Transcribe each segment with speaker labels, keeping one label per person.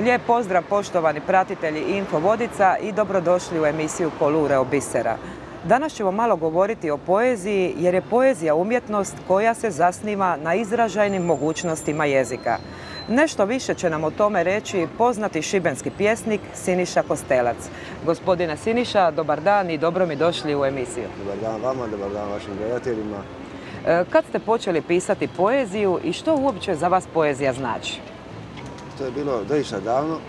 Speaker 1: Lijep pozdrav poštovani pratitelji Info Vodica i dobrodošli u emisiju Kolure od bisera. Danas ćemo malo govoriti o poeziji jer je poezija umjetnost koja se zasniva na izražajnim mogućnostima jezika. Nešto više će nam o tome reći poznati šibenski pjesnik Siniša Kostelac. Gospodine Siniša, dobar dan i dobro mi došli u emisiju.
Speaker 2: Dobar dan vama, dobar dan vašim gledateljima.
Speaker 1: Kad ste počeli pisati poeziju i što uopće za vas poezija znači?
Speaker 2: To je bilo doista davno.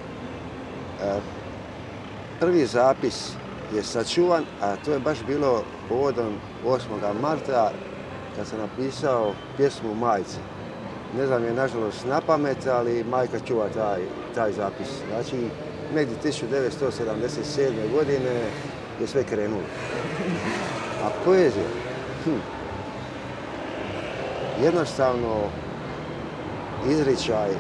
Speaker 2: Prvi zapis je sačuvan, a to je baš bilo povodom 8. marta kad sam napisao pjesmu Majci. Ne znam je nažalost na pamet, ali majka čuva taj zapis. Znači, negdje 1977. godine je sve krenulo. A poezija? Jednostavno izričaj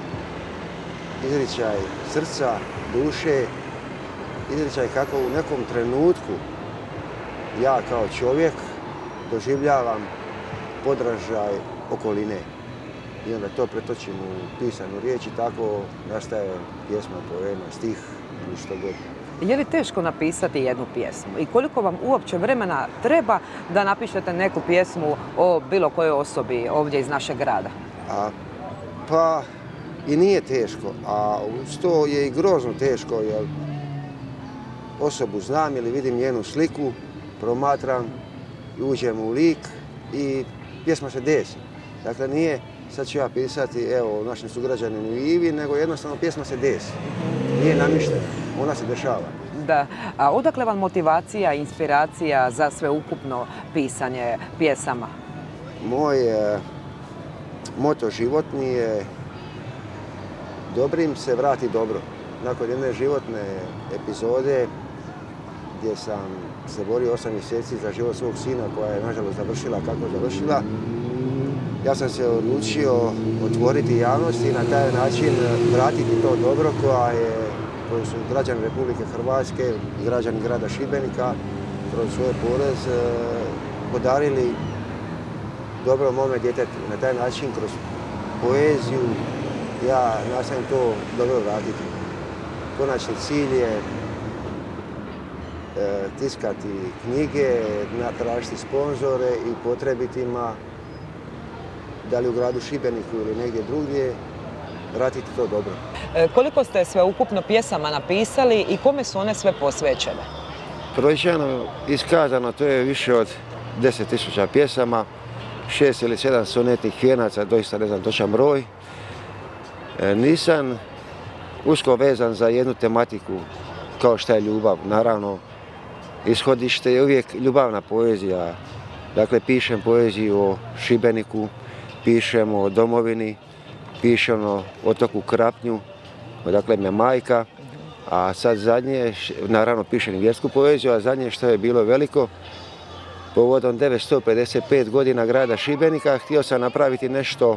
Speaker 2: srca, duše, izričaj kako u nekom trenutku ja kao čovjek doživljavam podražaj okoline. I onda to pretočim u pisanu riječ i tako nastaje pjesma, poema, stih ili što god.
Speaker 1: Je li teško napisati jednu pjesmu i koliko vam uopće vremena treba da napišete neku pjesmu o bilo kojoj osobi ovdje iz našeg grada?
Speaker 2: Pa i nije teško, a uz to je i grozno teško jer osobu znam ili vidim njenu sliku, promatram i uđem u lik i pjesma se desi. Dakle, nije sad ću ja pisati evo našem sugrađaninu Ivi, nego jednostavno pjesma se desi. Nije namištena, ona se dešava.
Speaker 1: Da. A odakle vam motivacija, inspiracija za sveukupno pisanje pjesama?
Speaker 2: Moj moto životni je dobrim se vrati dobro. Nakon jedne životne epizode gdje sam se borio 8 mjeseci za život svog sina koja je nažalost završila kako završila, ja sam se odlučio otvoriti javnosti i na taj način vratiti to dobro koju su građani Republike Hrvatske i građani grada Šibenika kroz svoj porez podarili dobro mome djetetu. Na taj način kroz poeziju ja nastavim to dobro vratiti. Konačni cilj je tiskati knjige, tražiti sponzore i potrebitima, da li u gradu Šibeniku ili negdje drugdje, vratiti to dobro.
Speaker 1: Koliko ste sveukupno pjesama napisali i kome su one sve posvećene?
Speaker 2: Brojčano iskazano to je više od 10.000 pjesama, 6 ili 7 sonetnih vijenaca, doista ne znam točan broj. Nisam usko vezan za jednu tematiku kao što je ljubav. Naravno, ishodište je uvijek ljubavna poezija. Dakle, pišem poeziju o Šibeniku, pišem o domovini, pišem o otoku Krapnju, odakle mi je majka, a sad zadnje, naravno pišem i vjersku poeziju, a zadnje što je bilo veliko, povodom 955 godina grada Šibenika, htio sam napraviti nešto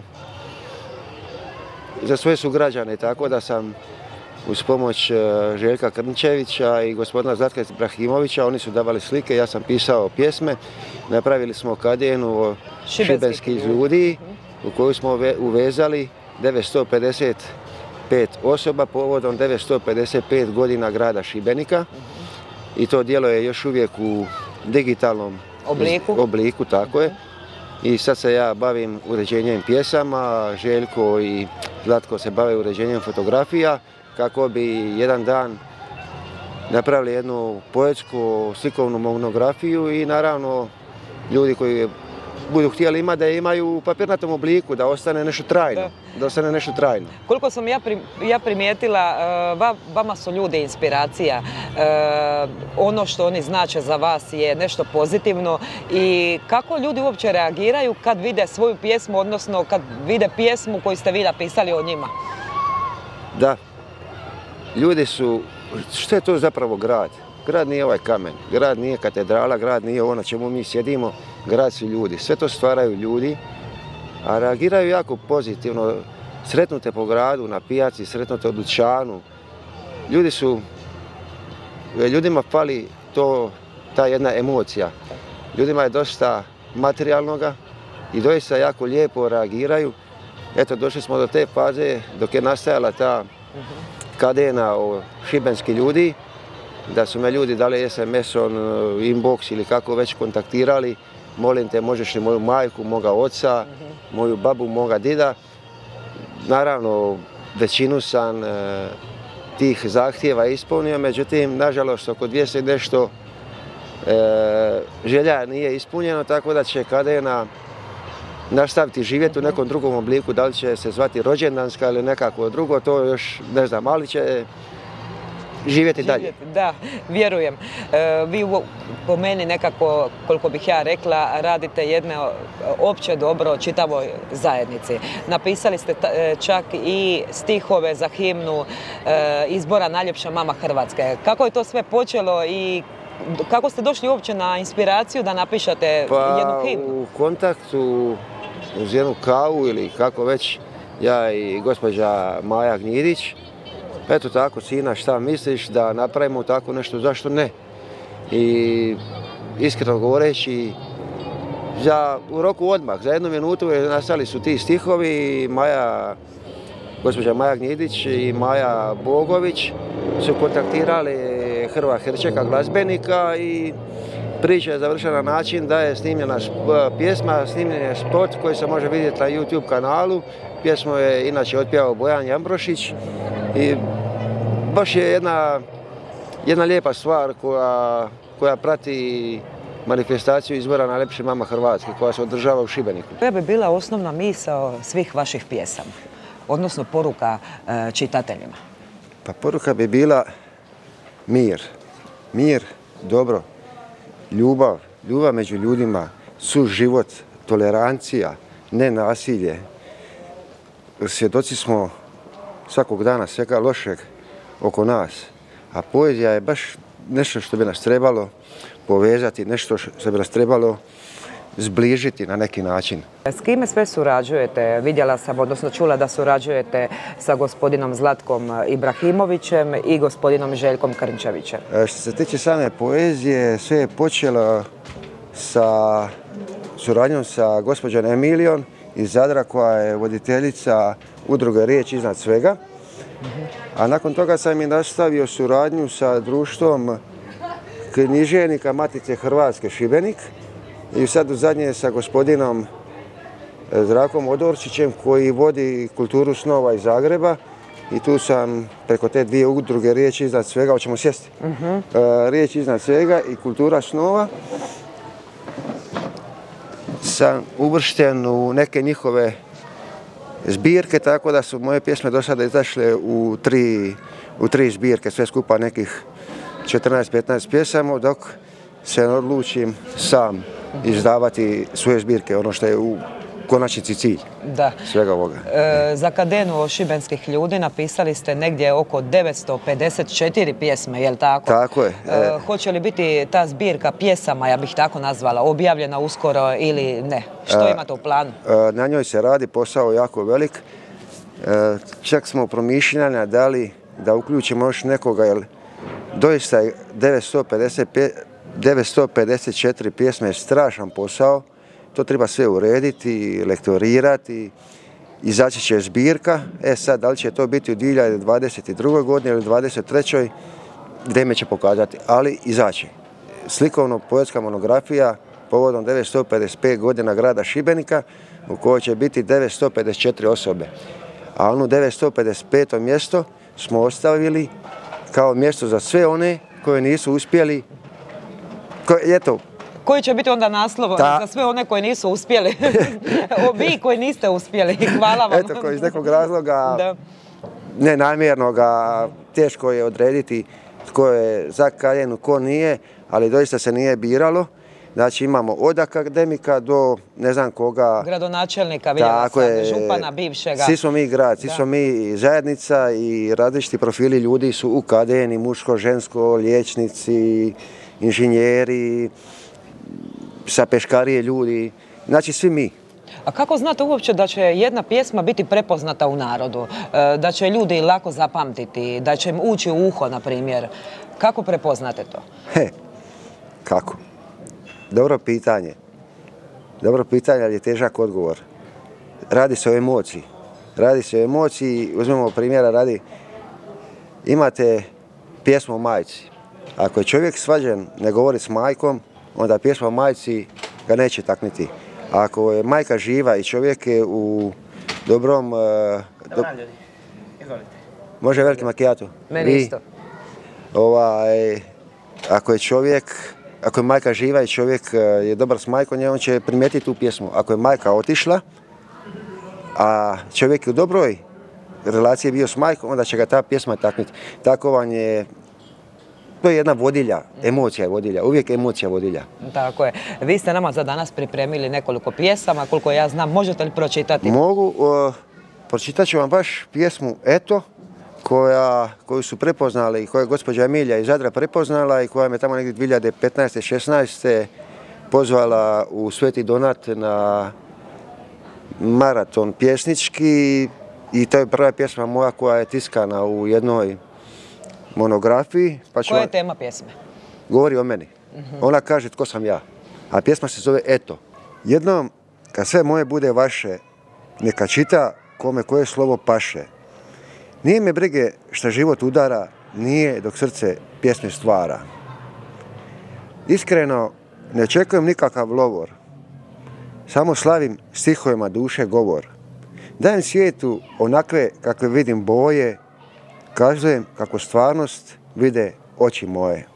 Speaker 2: za svoje sugrađane, tako da sam uz pomoć Željka Krnčevića i gospodina Zlatka Ibrahimovića, oni su davali slike, ja sam pisao pjesme, napravili smo kadenu o šibenskih ljudi u koju smo uvezali 955 osoba povodom 955 godina grada Šibenika i to djelo je još uvijek u digitalnom obliku, tako je. I sad se ja bavim uređenjem pjesama, Željko i Zlatko se bave uređenjem fotografija kako bi jedan dan napravili jednu poetsku slikovnu monografiju i naravno ljudi koji budu htjeli imati da je imaju u papirnatom obliku, da ostane nešto trajno.
Speaker 1: Koliko sam ja primijetila, vama su ljudi inspiracija. Ono što oni znače za vas je nešto pozitivno i kako ljudi uopće reagiraju kad vide svoju pjesmu, odnosno kad vide pjesmu koju ste vi napisali o njima?
Speaker 2: Da, ljudi su, što je to zapravo grad? Grad nije ovaj kamen, grad nije katedrala, grad nije ovo na čemu mi sjedimo, grad su ljudi. Sve to stvaraju ljudi, a reagiraju jako pozitivno. Sretnute po gradu, na pijaci, sretnute u dućanu. Ljudima fali ta jedna emocija. Ljudima je dosta materijalnoga i doista jako lijepo reagiraju. Eto, došli smo do te faze dok je nastajala ta kadena o šibenskih ljudi, da su me ljudi dali SMS-on, inbox ili kako već kontaktirali. Molim te, možeš li moju majku, moga oca, moju babu, moga dida. Naravno, većinu sam tih zahtjeva ispunio, međutim, nažalost, oko 200 i nešto želja nije ispunjeno, tako da će kadena nastaviti živjeti u nekom drugom obliku, da li će se zvati rođendanska ili nekako drugo, to još ne znam, ali će živjeti dalje.
Speaker 1: Da, vjerujem. Vi po meni nekako, koliko bih ja rekla, radite jedno opće dobro čitavoj zajednici. Napisali ste čak i stihove za himnu izbora Najljepša mama Hrvatske. Kako je to sve počelo i kako ste došli uopće na inspiraciju da napišete jednu himnu?
Speaker 2: U kontaktu uz jednu kavu ili kako već, ja i gospođa Maja Gnjidić, eto tako, sina, šta misliš da napravimo tako nešto, zašto ne? I iskreno govoreći, u roku odmah, za 1 minutu nastali su ti stihovi. Gospođa Maja Gnjidić i Maja Bogović su kontaktirali Hrva Herčeka, glazbenika, i priča je završena na način da je snimljena pjesma, snimljen je spot koji se može vidjeti na YouTube kanalu. Pjesmu je inače otpjevao Bojan Jambrošić i baš je jedna lijepa stvar koja prati manifestaciju izbora Najljepše mama Hrvatske koja se održava u Šibeniku.
Speaker 1: Koja bi bila osnovna misao svih vaših pjesama, odnosno poruka čitateljima?
Speaker 2: Pa poruka bi bila mir, dobro, ljubav među ljudima, suživot, tolerancija, ne nasilje. Svjedoci smo svakog dana svega lošeg oko nas, a poezija je baš nešto što bi nas trebalo povezati, nešto što bi nas trebalo zbližiti na neki način.
Speaker 1: S kime sve surađujete? Vidjela sam, odnosno čula da surađujete sa gospodinom Zlatkom Ibrahimovićem i gospodinom Željkom Krnčevićem.
Speaker 2: Što se tiče same poezije, sve je počelo sa suradnjom sa gospođom Emilijom iz Zadra, koja je voditeljica udruge Riječ iznad svega. A nakon toga sam i nastavio suradnju sa društvom književnika Matice Hrvatske Šibenik i sad u zadnje sa gospodinom Zdravkom Odorčićem koji vodi kulturu snova iz Zagreba, i tu sam preko te dvije udruge Riječ iznad svega, hoćemo sjesti, Riječ iznad svega i kultura snova, sam uvršten u neke njihove zbirke, tako da su moje pjesme do sada izašle u tri zbirke, sve skupa nekih 14-15 pjesama, dok se ne odlučim sam izdavati svoje zbirke, ono što je u konačnici cilj svega ovoga.
Speaker 1: Za kadenu šibenskih ljudi napisali ste negdje oko 954 pjesme, je li tako?
Speaker 2: Tako je.
Speaker 1: Hoće li biti ta zbirka pjesama, ja bih tako nazvala, objavljena uskoro ili ne? Što imate u planu?
Speaker 2: Na njoj se radi, posao jako velik. Čak smo promišljanja da uključimo još nekoga, jer doista je 954 pjesme je strašan posao. To treba sve urediti, lektorirati, izaći će zbirka. Sad, da li će to biti u 2022. godini ili 2023. vrijeme će pokazati, ali izaći. Slikovno-poetska monografija povodom 955 godina grada Šibenika, u kojoj će biti 954 osobe. A ono 955. mjesto smo ostavili kao mjesto za sve one koje nisu uspjeli.
Speaker 1: Koji će biti onda naslov za sve one koji nisu uspjeli? Vi koji niste uspjeli, hvala vam.
Speaker 2: Eto, koji iz nekog razloga nenamjernoga, teško je odrediti tko je za kadenu, tko nije, ali doista se nije biralo. Znači imamo od akademika do ne znam koga.
Speaker 1: Gradonačelnika, vidjela sam, župana bivšega.
Speaker 2: Svi smo mi grad, svi smo mi zajednica i različiti profili ljudi su u kadeni, muško, žensko, liječnici, inženjeri, sa peškarije ljudi, znači svi mi.
Speaker 1: A kako znate uopće da će jedna pjesma biti prepoznata u narodu? Da će ljudi lako zapamtiti, da će im ući u uho, na primjer? Kako prepoznate to?
Speaker 2: Kako? Dobro pitanje, ali je težak odgovor. Radi se o emociji. Uzmemo primjera radi imate pjesmu o majci. Ako je čovjek svađen, ne govori s majkom, onda pjesma o majci ga neće takniti. Ako je majka živa i čovjek je u dobrom...
Speaker 1: Dobar ljudi, izvolite.
Speaker 2: Može veliki macchiato?
Speaker 1: Meni isto.
Speaker 2: Ako je majka živa i čovjek je dobar s majkom, on će primijetiti tu pjesmu. Ako je majka otišla, a čovjek je u dobroj relaciji bio s majkom, onda će ga ta pjesma taknuti. Tako vam je... To je jedna vodilja, emocija je vodilja, uvijek emocija vodilja.
Speaker 1: Tako je. Vi ste nama za danas pripremili nekoliko pjesama, koliko ja znam, možete li pročitati?
Speaker 2: Mogu, pročitat ću vam baš pjesmu Eto, koju su prepoznali i koju je gospođa Emilija iz Zadra prepoznala i koja me tamo negdje 2015. 16. pozvala u Sveti Donat na maraton pjesnički i to je prva pjesma moja koja je tiskana u jednoj monografiji.
Speaker 1: Koja je tema pjesme?
Speaker 2: Govori o meni. Ona kaže tko sam ja. A pjesma se zove Eto. Jednom, kad sve moje bude vaše, neka čita kome koje slovo paše. Nije me brige šta život udara, nije dok srce pjesme stvara. Iskreno, ne očekujem nikakav lovor. Samo slavim stihovima duše govor. Dajem svijetu onakve kakve vidim boje, kazujem kako stvarnost vide oči moje.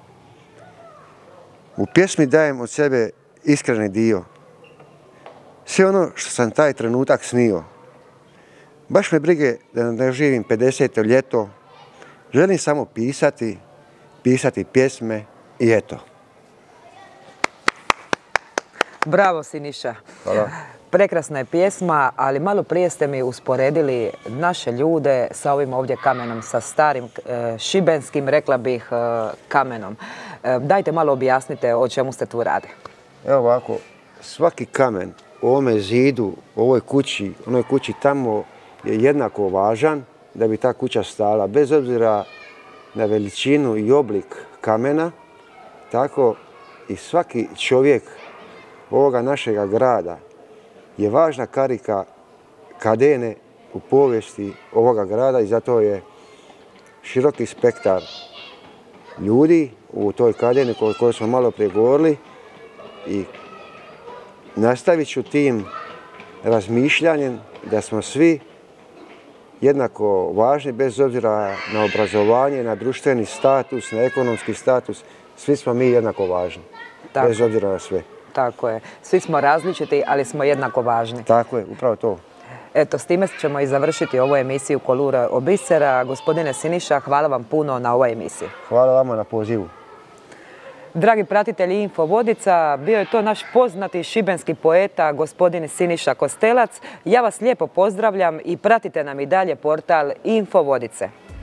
Speaker 2: U pjesmi dajem od sebe iskreni dio. Sve ono što sam taj trenutak snio. Baš me brige da ne živim 50. ljeto. Želim samo pisati pjesme i eto.
Speaker 1: Bravo, Siniša.
Speaker 2: Hvala.
Speaker 1: Prekrasna je pjesma, ali malo prije ste mi usporedili naše ljude sa ovim ovdje kamenom, sa starim šibenskim, rekla bih, kamenom. Dajte malo objasnite o čemu ste tu rade.
Speaker 2: Evo ovako, svaki kamen u ovome zidu, u ovoj kući, onoj kući tamo je jednako važan da bi ta kuća stala, bez obzira na veličinu i oblik kamena, tako i svaki čovjek ovoga našega grada je važna karika kadene u povijesti ovoga grada i zato je široki spektar ljudi u toj kadeni o kojoj smo malo prije govorili i nastavit ću tim razmišljanjem da smo svi jednako važni bez obzira na obrazovanje, na društveni status, na ekonomski status. Svi smo mi jednako važni, bez obzira na sve.
Speaker 1: Tako je. Svi smo različiti, ali smo jednako važni.
Speaker 2: Tako je, upravo to.
Speaker 1: Eto, s time ćemo i završiti ovu emisiju Kolure od bisera. Gospodine Siniša, hvala vam puno na ovoj emisiji.
Speaker 2: Hvala vama na pozivu.
Speaker 1: Dragi pratitelji Info Vodica, bio je to naš poznati šibenski poeta, gospodin Siniša Kostelac. Ja vas lijepo pozdravljam i pratite nam i dalje portal Info Vodice.